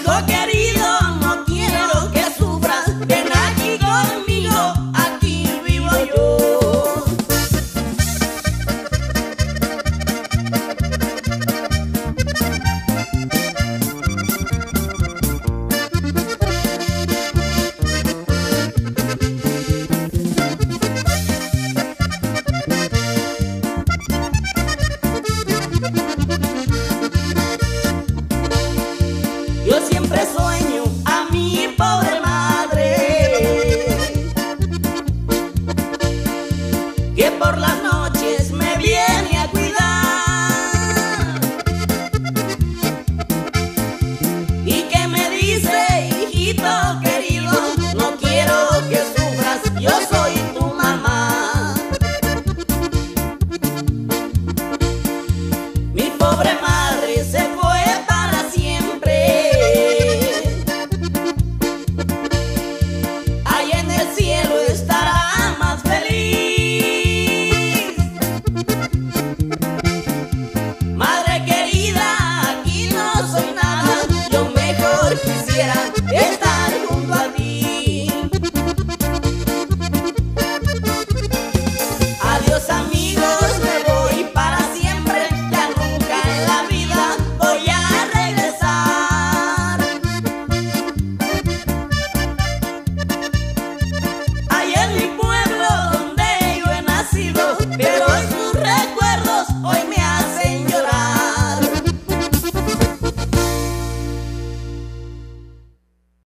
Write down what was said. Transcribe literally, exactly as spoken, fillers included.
hijo querido, no quiero que sufras. Ven aquí conmigo, aquí vivo yo. Yo siempre sueño a mi pobre madre, que por las noches me viene a cuidar y que me dice: hijito querido, no quiero que sufras, yo soy tu mamá. Mi pobre madre se fue para siempre. Allá en el cielo estará más feliz. Madre querida, aquí no soy nada, yo mejor quisiera